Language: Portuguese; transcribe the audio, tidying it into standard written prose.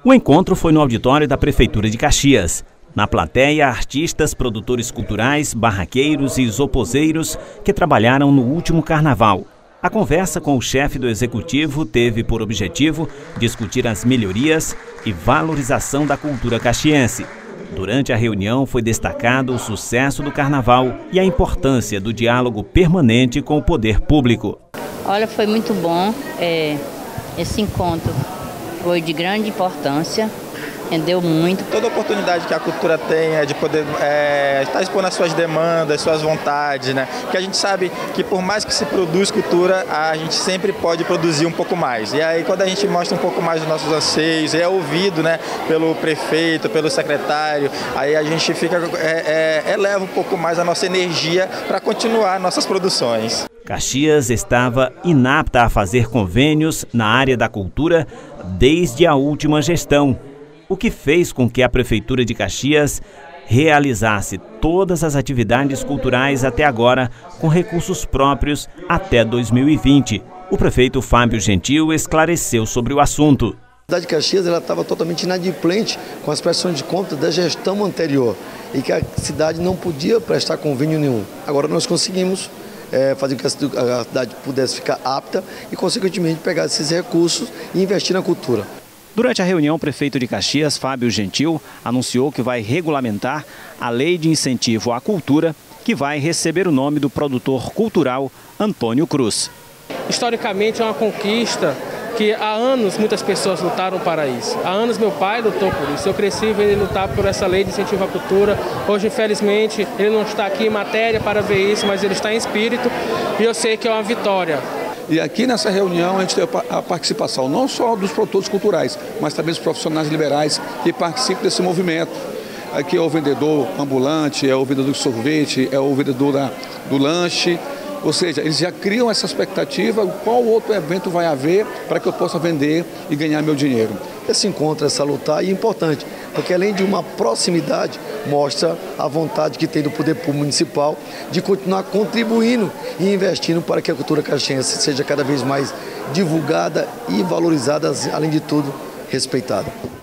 O encontro foi no auditório da Prefeitura de Caxias. Na plateia, artistas, produtores culturais, barraqueiros e isopozeiros que trabalharam no último carnaval. A conversa com o chefe do executivo teve por objetivo discutir as melhorias e valorização da cultura caxiense. Durante a reunião foi destacado o sucesso do carnaval e a importância do diálogo permanente com o poder público. Olha, foi muito bom esse encontro. Foi de grande importância, rendeu muito. Toda oportunidade que a cultura tem é de poder estar expondo as suas demandas, suas vontades, né? Porque a gente sabe que por mais que se produz cultura, a gente sempre pode produzir um pouco mais. E aí quando a gente mostra um pouco mais dos nossos anseios, é ouvido, né, pelo prefeito, pelo secretário, aí a gente fica, eleva um pouco mais a nossa energia para continuar nossas produções. Caxias estava inapta a fazer convênios na área da cultura desde a última gestão, o que fez com que a Prefeitura de Caxias realizasse todas as atividades culturais até agora com recursos próprios até 2020. O prefeito Fábio Gentil esclareceu sobre o assunto. A cidade de Caxias estava totalmente inadimplente com as prestações de contas da gestão anterior e que a cidade não podia prestar convênio nenhum. Agora nós conseguimos fazer com que a cidade pudesse ficar apta e, consequentemente, pegar esses recursos e investir na cultura. Durante a reunião, o prefeito de Caxias, Fábio Gentil, anunciou que vai regulamentar a Lei de Incentivo à Cultura, que vai receber o nome do produtor cultural Antônio Cruz. Historicamente é uma conquista que há anos muitas pessoas lutaram para isso. Há anos meu pai lutou por isso. Eu cresci vendo ele lutar por essa lei de incentivo à cultura. Hoje, infelizmente, ele não está aqui em matéria para ver isso, mas ele está em espírito e eu sei que é uma vitória. E aqui nessa reunião a gente tem a participação não só dos produtores culturais, mas também dos profissionais liberais que participam desse movimento. Aqui é o vendedor ambulante, é o vendedor de sorvete, é o vendedor do lanche. Ou seja, eles já criam essa expectativa, qual outro evento vai haver para que eu possa vender e ganhar meu dinheiro. Esse encontro é salutar e importante, porque além de uma proximidade, mostra a vontade que tem do poder público municipal de continuar contribuindo e investindo para que a cultura caxiense seja cada vez mais divulgada e valorizada, além de tudo, respeitada.